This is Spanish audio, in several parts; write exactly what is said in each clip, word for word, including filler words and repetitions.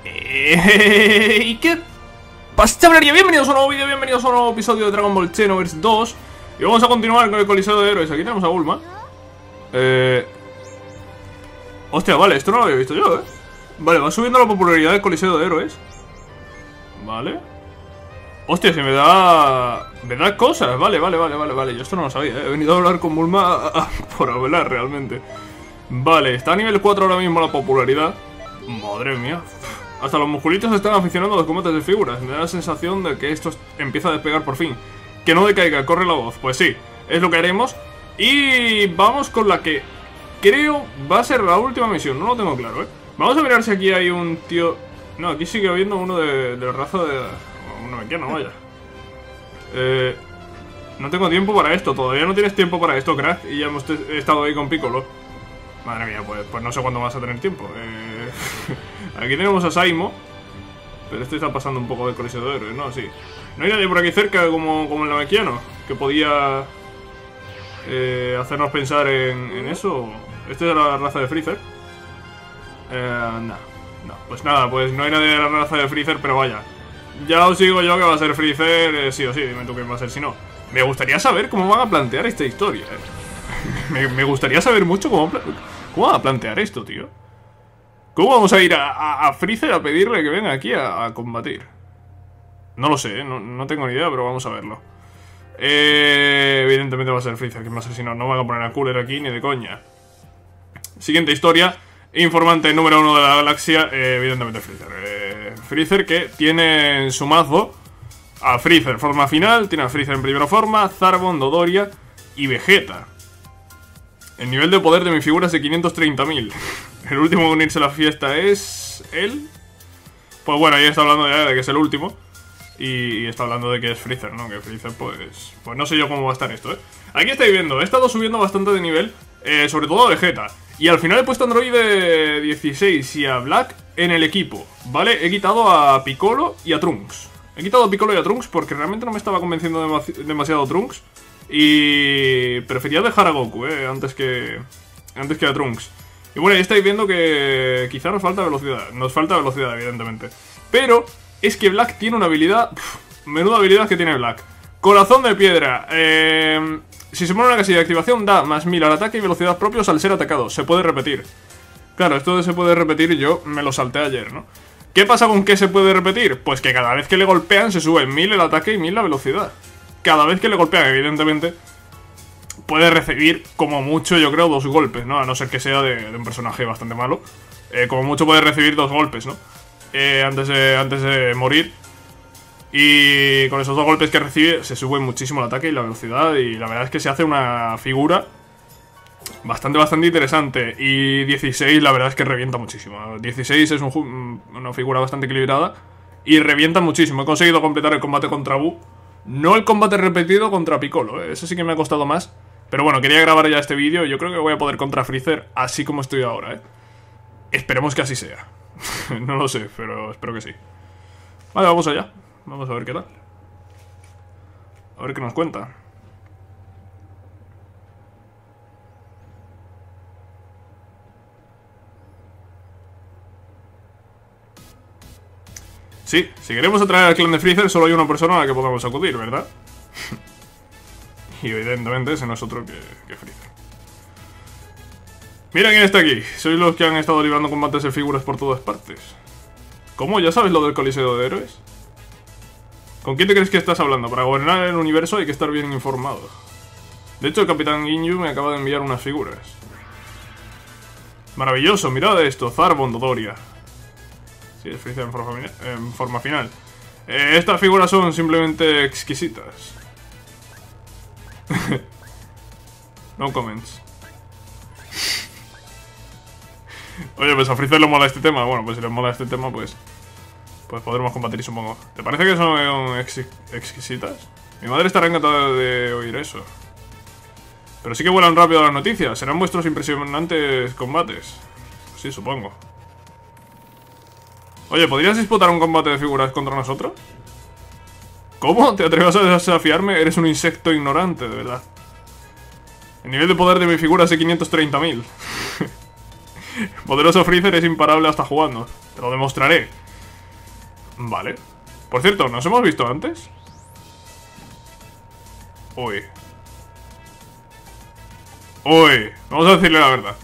Eh, ¿Y qué pasa, chavalería? Bienvenidos a un nuevo vídeo, bienvenidos a un nuevo episodio de Dragon Ball Xenoverse dos. Y vamos a continuar con el Coliseo de Héroes. Aquí tenemos a Bulma. Eh... Hostia, vale, esto no lo había visto yo, eh. Vale, va subiendo la popularidad del Coliseo de Héroes. Vale. Hostia, se me da... Me da cosas, vale, vale, vale, vale, vale. Yo esto no lo sabía, eh. He venido a hablar con Bulma a, a, por hablar realmente. Vale, está a nivel cuatro ahora mismo la popularidad. Madre mía. Hasta los musculitos se están aficionando a los combates de figuras. Me da la sensación de que esto empieza a despegar por fin. Que no decaiga, corre la voz. Pues sí, es lo que haremos. Y vamos con la que creo va a ser la última misión. No lo tengo claro, ¿eh? Vamos a mirar si aquí hay un tío... No, aquí sigue habiendo uno de, de la raza de... Una mequiana, vaya. Eh... No tengo tiempo para esto. Todavía no tienes tiempo para esto, crack. Y ya hemos estado ahí con Piccolo. Madre mía, pues, pues no sé cuándo vas a tener tiempo. Eh... Aquí tenemos a Saimo. Pero este está pasando un poco de Coliseo de Héroes, ¿no? Sí. No hay nadie por aquí cerca como, como el Namekiano que podía eh, hacernos pensar en, en eso. ¿Este es de la raza de Freezer? Eh, no, no. Pues nada, pues no hay nadie de la raza de Freezer, pero vaya. Ya os digo yo que va a ser Freezer, eh, sí o sí. Dime tú quién va a ser si no. Me gustaría saber cómo van a plantear esta historia. Eh. me, me gustaría saber mucho cómo, cómo van a plantear esto, tío. ¿Cómo vamos a ir a, a, a Freezer a pedirle que venga aquí a, a combatir? No lo sé, ¿eh? no, no tengo ni idea, pero vamos a verlo. Eh, evidentemente va a ser Freezer, que más asesino. No van a poner a Cooler aquí ni de coña. Siguiente historia. Informante número uno de la galaxia. Eh, evidentemente Freezer. Eh, Freezer que tiene en su mazo a Freezer forma final. Tiene a Freezer en primera forma, Zarbon, Dodoria y Vegeta. El nivel de poder de mi figura es de quinientos treinta mil. El último en unirse a la fiesta es... ¿él? Pues bueno, ahí está hablando ya de que es el último. Y está hablando de que es Freezer, ¿no? Que Freezer, pues... Pues no sé yo cómo va a estar esto, ¿eh? Aquí estáis viendo, he estado subiendo bastante de nivel. Eh, sobre todo a Vegeta. Y al final he puesto a Android dieciséis y a Black en el equipo, ¿vale? He quitado a Piccolo y a Trunks. He quitado a Piccolo y a Trunks porque realmente no me estaba convenciendo demasi demasiado Trunks. Y... prefería dejar a Goku, ¿eh? Antes que... Antes que a Trunks. Y bueno, ahí estáis viendo que quizá nos falta velocidad. Nos falta velocidad, evidentemente. Pero es que Black tiene una habilidad... Pff, menuda habilidad que tiene Black. Corazón de piedra. Eh, si se pone una casilla de activación, da más mil al ataque y velocidad propios al ser atacado. Se puede repetir. Claro, esto de se puede repetir yo me lo salté ayer, ¿no? ¿Qué pasa con que se puede repetir? Pues que cada vez que le golpean se sube mil el ataque y mil la velocidad. Cada vez que le golpean, evidentemente... puede recibir, como mucho, yo creo, dos golpes, ¿no? A no ser que sea de, de un personaje bastante malo. Eh, como mucho puede recibir dos golpes, ¿no? Eh, antes, de, antes de morir. Y con esos dos golpes que recibe, se sube muchísimo el ataque y la velocidad. Y la verdad es que se hace una figura bastante, bastante interesante. Y dieciséis, la verdad es que revienta muchísimo. dieciséis es un, una figura bastante equilibrada. Y revienta muchísimo. He conseguido completar el combate contra Buu. No el combate repetido contra Piccolo, ¿eh? Ese sí que me ha costado más. Pero bueno, quería grabar ya este vídeo. Yo creo que voy a poder contra Freezer así como estoy ahora, ¿eh? Esperemos que así sea. No lo sé, pero espero que sí. Vale, vamos allá. Vamos a ver qué tal. A ver qué nos cuenta. Sí, si queremos atraer al clan de Freezer, solo hay una persona a la que podamos acudir, ¿verdad? Y evidentemente ese no es otro que, que Freezer. Mira quién está aquí. Sois los que han estado librando combates de figuras por todas partes. ¿Cómo? ¿Ya sabes lo del Coliseo de Héroes? ¿Con quién te crees que estás hablando? Para gobernar el universo hay que estar bien informado. De hecho, el Capitán Ginyu me acaba de enviar unas figuras. Maravilloso, mirad esto. Zarbon, Dodoria. Sí, es Freezer en forma, en forma final. Eh, estas figuras son simplemente exquisitas. No comments. Oye, pues a Freezer le mola este tema. Bueno, pues si le mola este tema, pues... pues podremos combatir, supongo. ¿Te parece que son ex exquisitas? Mi madre estará encantada de oír eso. Pero sí que vuelan rápido las noticias. ¿Serán vuestros impresionantes combates? Pues sí, supongo. Oye, ¿podrías disputar un combate de figuras contra nosotros? ¿Cómo? ¿Te atreves a desafiarme? Eres un insecto ignorante, de verdad. El nivel de poder de mi figura es de quinientos treinta mil. Poderoso Freezer es imparable hasta jugando. Te lo demostraré. Vale. Por cierto, ¿nos hemos visto antes? Uy. Uy, vamos a decirle la verdad.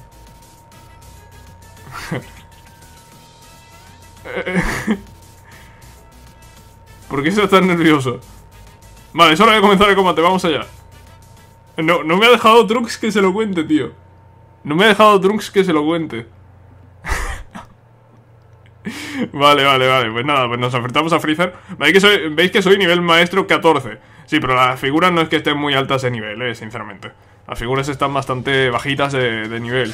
¿Por qué estás tan nervioso? Vale, es hora de comenzar el combate, vamos allá. No, no me ha dejado Trunks que se lo cuente, tío. No me ha dejado Trunks que se lo cuente. Vale, vale, vale, pues nada, pues nos enfrentamos a Freezer. ¿Veis que soy, veis que soy nivel maestro catorce? Sí, pero las figuras no es que estén muy altas de nivel, eh, sinceramente. Las figuras están bastante bajitas de, de nivel.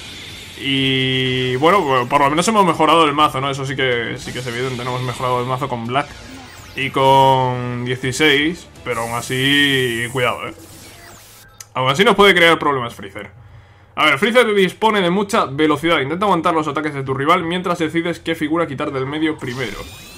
Y bueno, por lo menos hemos mejorado el mazo, ¿no? Eso sí que, sí que es evidente, ¿no? Hemos mejorado el mazo con Black y con dieciséis, pero aún así, cuidado, ¿eh? Aún así nos puede crear problemas Freezer. A ver, Freezer dispone de mucha velocidad. Intenta aguantar los ataques de tu rival mientras decides qué figura quitar del medio primero.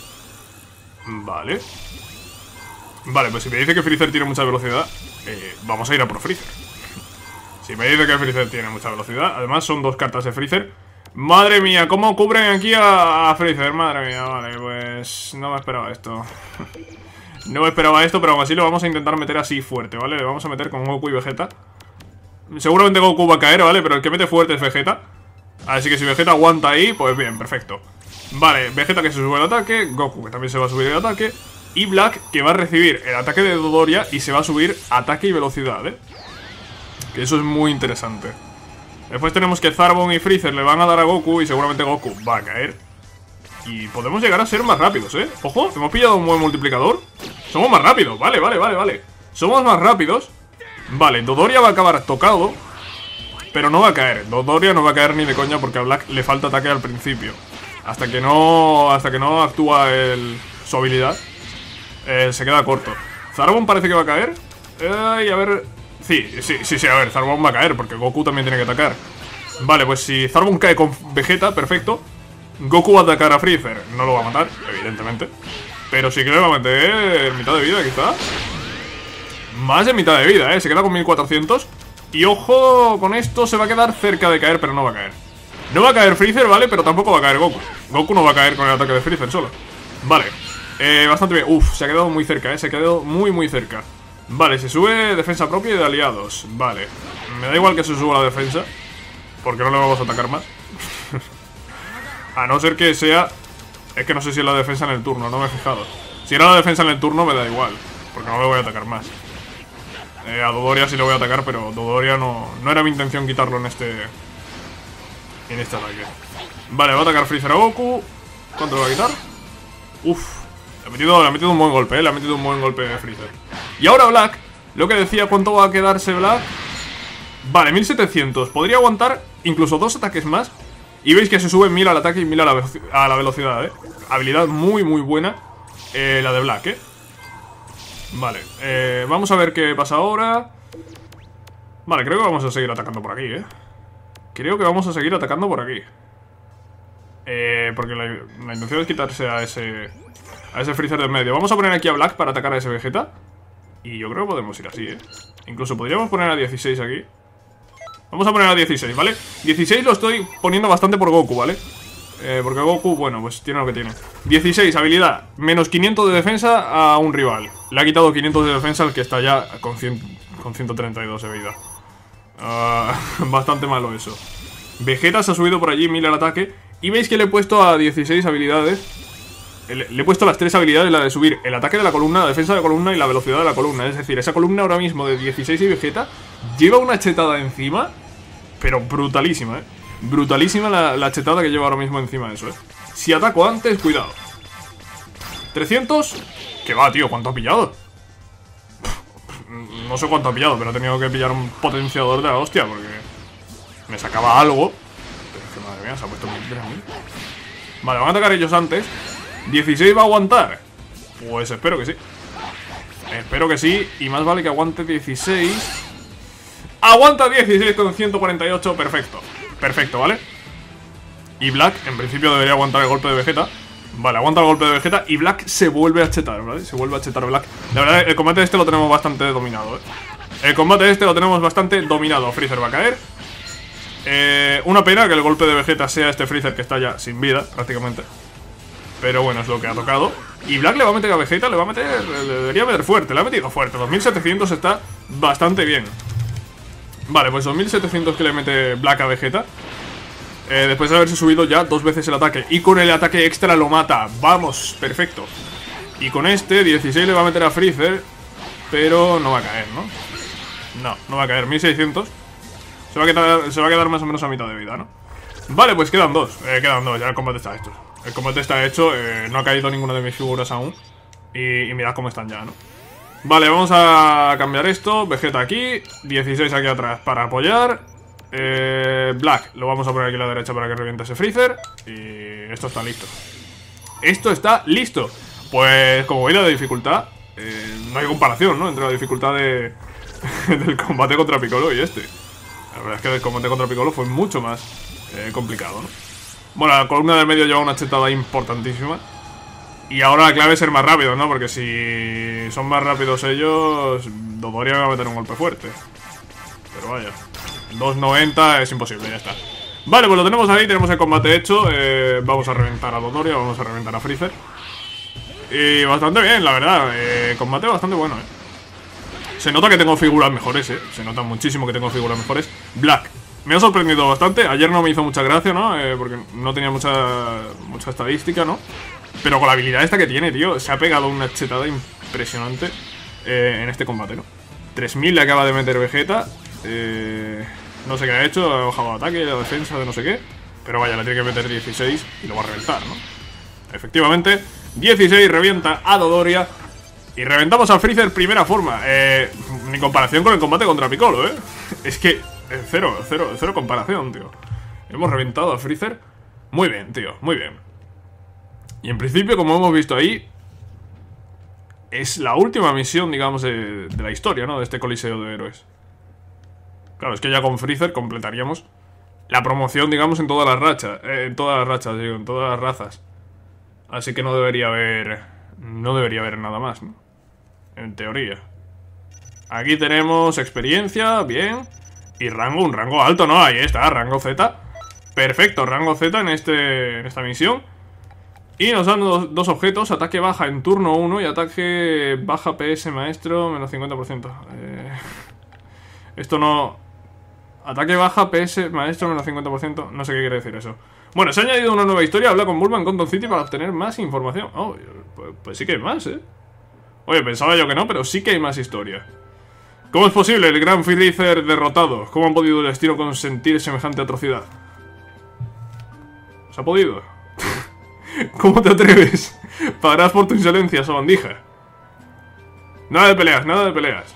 Vale. Vale, pues si me dice que Freezer tiene mucha velocidad, eh, vamos a ir a por Freezer. Si me dice que Freezer tiene mucha velocidad, además son dos cartas de Freezer. Madre mía, ¿cómo cubren aquí a, a Freezer? Madre mía, vale, pues no me esperaba esto. No me esperaba esto, pero aún así lo vamos a intentar meter así fuerte, ¿vale? Le vamos a meter con Goku y Vegeta. Seguramente Goku va a caer, ¿vale? Pero el que mete fuerte es Vegeta. Así que si Vegeta aguanta ahí, pues bien, perfecto. Vale, Vegeta que se sube el ataque, Goku que también se va a subir el ataque, y Black que va a recibir el ataque de Dodoria y se va a subir ataque y velocidad, ¿eh? Que eso es muy interesante. Después tenemos que Zarbon y Freezer le van a dar a Goku y seguramente Goku va a caer. Y podemos llegar a ser más rápidos, ¿eh? Ojo, hemos pillado un buen multiplicador. Somos más rápidos, vale, vale, vale, vale. Somos más rápidos. Vale, Dodoria va a acabar tocado, pero no va a caer. Dodoria no va a caer ni de coña porque a Black le falta ataque al principio. Hasta que no, hasta que no actúa el, su habilidad, eh, se queda corto. Zarbon parece que va a caer. Eh, y a ver... Sí, sí, sí, sí, a ver, Zarbon va a caer porque Goku también tiene que atacar. Vale, pues si Zarbon cae con Vegeta, perfecto. Goku va a atacar a Freezer. No lo va a matar, evidentemente. Pero sí que le va a meter mitad de vida, quizá. Más de mitad de vida, eh, se queda con mil cuatrocientos. Y ojo, con esto se va a quedar cerca de caer, pero no va a caer. No va a caer Freezer, ¿vale? Pero tampoco va a caer Goku. Goku no va a caer con el ataque de Freezer solo. Vale, eh, bastante bien. Uf, se ha quedado muy cerca, eh, se ha quedado muy muy cerca. Vale, se sube defensa propia y de aliados. Vale, me da igual que se suba la defensa, porque no le vamos a atacar más. A no ser que sea... Es que no sé si es la defensa en el turno, no me he fijado. Si era la defensa en el turno me da igual, porque no le voy a atacar más. eh, A Dodoria sí le voy a atacar, pero Dodoria no, no era mi intención quitarlo en este... En este ataque. Vale, va a atacar Freezer a Goku. ¿Cuánto le va a quitar? Uf, le ha metido, le ha metido un buen golpe, eh, le ha metido un buen golpe de Freezer. Y ahora Black, lo que decía, ¿cuánto va a quedarse Black? Vale, mil setecientos, podría aguantar incluso dos ataques más. Y veis que se sube mil al ataque y mil a la, a la velocidad, eh. Habilidad muy muy buena, eh, la de Black, eh. Vale, eh, vamos a ver qué pasa ahora. Vale, creo que vamos a seguir atacando por aquí, eh. Creo que vamos a seguir atacando por aquí. Eh, porque la, la intención es quitarse a ese A ese Freezer del medio. Vamos a poner aquí a Black para atacar a ese Vegeta. Y yo creo que podemos ir así, eh. Incluso podríamos poner a dieciséis aquí. Vamos a poner a dieciséis, ¿vale? dieciséis lo estoy poniendo bastante por Goku, ¿vale? Eh, porque Goku, bueno, pues tiene lo que tiene. dieciséis, habilidad, menos quinientos de defensa a un rival. Le ha quitado quinientos de defensa al que está ya con, cien, con ciento treinta y dos de vida. uh, Bastante malo eso. Vegeta se ha subido por allí, mil al ataque. Y veis que le he puesto a dieciséis habilidades. Le, le he puesto las tres habilidades, la de subir el ataque de la columna, la defensa de la columna y la velocidad de la columna. Es decir, esa columna ahora mismo de dieciséis y Vegeta lleva una chetada encima, pero brutalísima, eh. Brutalísima la, la chetada que lleva ahora mismo encima de eso, eh. Si ataco antes, cuidado. trescientos. ¿Qué va, tío? ¿Cuánto ha pillado? No sé cuánto ha pillado, pero ha tenido que pillar un potenciador de la hostia, porque me sacaba algo. Pero es que madre mía, se ha puesto muy tres mil. Vale, van a atacar ellos antes. ¿dieciséis va a aguantar? Pues espero que sí. Espero que sí. Y más vale que aguante dieciséis. Aguanta dieciséis con ciento cuarenta y ocho. Perfecto. Perfecto, ¿vale? Y Black, en principio, debería aguantar el golpe de Vegeta. Vale, aguanta el golpe de Vegeta. Y Black se vuelve a chetar, ¿vale? Se vuelve a chetar Black. La verdad, el combate este lo tenemos bastante dominado, ¿eh? El combate este lo tenemos bastante dominado. Freezer va a caer. Eh, una pena que el golpe de Vegeta sea este Freezer que está ya sin vida, prácticamente. Pero bueno, es lo que ha tocado. Y Black le va a meter a Vegeta, le va a meter... Le debería meter fuerte, le ha metido fuerte. dos mil setecientos está bastante bien. Vale, pues dos mil setecientos que le mete Black a Vegeta. Eh, después de haberse subido ya dos veces el ataque. Y con el ataque extra lo mata. Vamos, perfecto. Y con este, dieciséis le va a meter a Freezer. Pero no va a caer, ¿no? No, no va a caer, mil seiscientos. Se va a quedar, se va a quedar más o menos a mitad de vida, ¿no? Vale, pues quedan dos, eh, quedan dos, ya el combate está hecho. El combate está hecho, eh, no ha caído ninguna de mis figuras aún. Y, y mirad cómo están ya, ¿no? Vale, vamos a cambiar esto. Vegeta aquí, dieciséis aquí atrás para apoyar. eh, Black, lo vamos a poner aquí a la derecha para que reviente ese Freezer. Y esto está listo. Esto está listo. Pues como veis la dificultad, eh, no hay comparación, ¿no? Entre la dificultad de, del combate contra Piccolo y este. La verdad es que el combate contra Piccolo fue mucho más eh, complicado, ¿no? Bueno, la columna del medio lleva una chetada importantísima. Y ahora la clave es ser más rápido, ¿no? Porque si son más rápidos ellos, Dodoria me va a meter un golpe fuerte. Pero vaya, dos noventa es imposible, ya está. Vale, pues lo tenemos ahí, tenemos el combate hecho. eh, Vamos a reventar a Dodoria, vamos a reventar a Freezer. Y bastante bien, la verdad. eh, Combate bastante bueno, eh Se nota que tengo figuras mejores, eh Se nota muchísimo que tengo figuras mejores. Black me ha sorprendido bastante. Ayer no me hizo mucha gracia, ¿no? Eh, porque no tenía mucha, mucha estadística, ¿no? Pero con la habilidad esta que tiene, tío, se ha pegado una chetada impresionante eh, en este combate, ¿no? tres mil le acaba de meter Vegeta. eh, No sé qué ha hecho, ha bajado el ataque, la defensa de no sé qué. Pero vaya, le tiene que meter dieciséis y lo va a reventar, ¿no? Efectivamente, dieciséis revienta a Dodoria. Y reventamos al Freezer primera forma. eh, Ni comparación con el combate contra Piccolo, eh Es que, eh, cero, cero, cero comparación, tío. Hemos reventado a Freezer. Muy bien, tío, muy bien. Y en principio, como hemos visto ahí, es la última misión, digamos, de, de la historia, ¿no? De este coliseo de héroes. Claro, es que ya con Freezer completaríamos la promoción, digamos, en todas las rachas. eh, En todas las rachas, digo, en todas las razas. Así que no debería haber... No debería haber nada más, ¿no? En teoría. Aquí tenemos experiencia, bien. Y rango, un rango alto, ¿no? Ahí está, rango Z. Perfecto, rango Z en, este, en esta misión. Y nos dan dos, dos objetos. Ataque baja en turno uno y ataque baja P S maestro menos cincuenta por ciento. eh, Esto no... Ataque baja P S maestro menos cincuenta por ciento. No sé qué quiere decir eso. Bueno, se ha añadido una nueva historia. Habla con Bulma en Conton City para obtener más información. Oh, pues, pues sí que hay más, ¿eh? Oye, pensaba yo que no, pero sí que hay más historia. ¿Cómo es posible? El gran Freezer derrotado. ¿Cómo han podido el destino consentir semejante atrocidad? ¿Se ha podido? ¿Cómo te atreves? Pagarás por tu insolencia, sabandija. Nada de peleas, nada de peleas.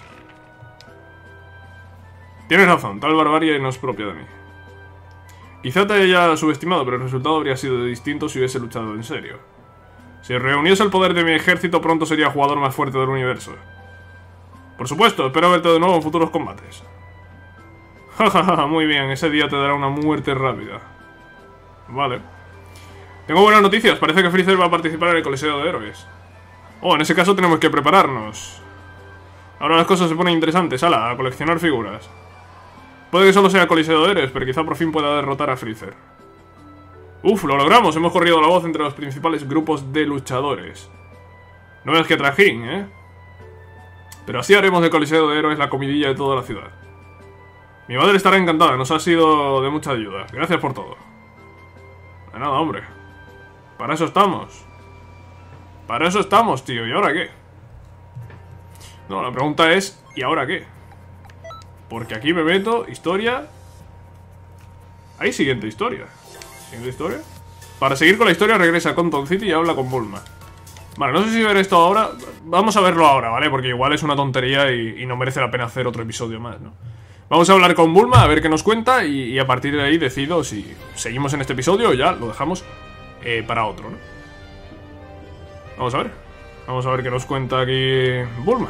Tienes razón, tal barbarie no es propia de mí. Quizá te haya subestimado, pero el resultado habría sido distinto si hubiese luchado en serio. Si reuniese el poder de mi ejército, pronto sería el jugador más fuerte del universo. Por supuesto, espero verte de nuevo en futuros combates. Jajaja, muy bien, ese día te dará una muerte rápida. Vale. Tengo buenas noticias, parece que Freezer va a participar en el Coliseo de Héroes. Oh, en ese caso tenemos que prepararnos. Ahora las cosas se ponen interesantes, ala, a coleccionar figuras. Puede que solo sea Coliseo de Héroes, pero quizá por fin pueda derrotar a Freezer. Uf, lo logramos, hemos corrido la voz entre los principales grupos de luchadores. No ves que trajín, ¿eh? Pero así haremos del Coliseo de Héroes la comidilla de toda la ciudad. Mi madre estará encantada, nos ha sido de mucha ayuda. Gracias por todo. De nada, hombre. Para eso estamos. Para eso estamos, tío. ¿Y ahora qué? No, la pregunta es, ¿y ahora qué? Porque aquí me meto, historia. Hay siguiente historia. ¿Siguiente historia? Para seguir con la historia regresa a Conton City y habla con Bulma. Vale, no sé si ver esto ahora. Vamos a verlo ahora, ¿vale? Porque igual es una tontería y, y no merece la pena hacer otro episodio más, ¿no? Vamos a hablar con Bulma, a ver qué nos cuenta y, y a partir de ahí decido si seguimos en este episodio o ya lo dejamos eh, para otro, ¿no? Vamos a ver. Vamos a ver qué nos cuenta aquí Bulma.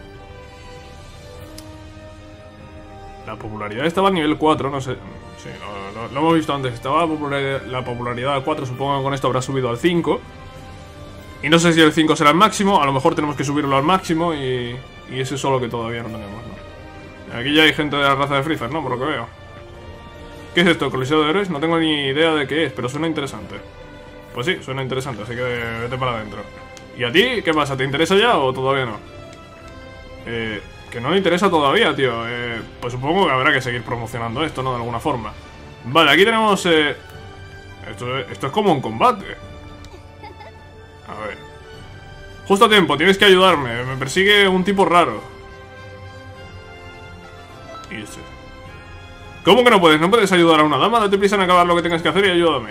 La popularidad estaba a nivel cuatro, no sé. Sí, lo, lo, lo hemos visto antes. Estaba popularidad, la popularidad a cuatro, supongo que con esto habrá subido al cinco. Y no sé si el cinco será el máximo. A lo mejor tenemos que subirlo al máximo y, y eso es solo que todavía no tenemos, ¿no? Aquí ya hay gente de la raza de Freezer, ¿no? Por lo que veo. ¿Qué es esto? ¿Coliseo de Héroes? No tengo ni idea de qué es, pero suena interesante. Pues sí, suena interesante, así que vete para adentro. ¿Y a ti? ¿Qué pasa? ¿Te interesa ya o todavía no? Eh, que no le interesa todavía, tío. Eh, pues supongo que habrá que seguir promocionando esto, ¿no? De alguna forma. Vale, aquí tenemos... Eh... Esto, esto es como un combate. A ver. Justo a tiempo, tienes que ayudarme. Me persigue un tipo raro. Y este. ¿Cómo que no puedes? ¿No puedes ayudar a una dama? Date prisa en acabar lo que tengas que hacer y ayúdame.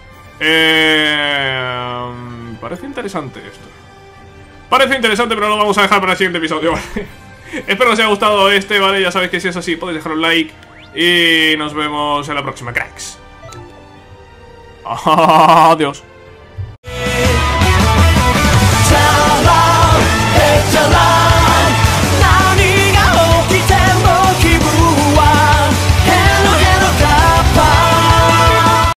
Eh... Parece interesante esto. Parece interesante, pero lo vamos a dejar para el siguiente episodio, ¿vale? Espero que os haya gustado este, ¿vale? Ya sabéis que si es así podéis dejar un like. Y nos vemos en la próxima, cracks. Adiós.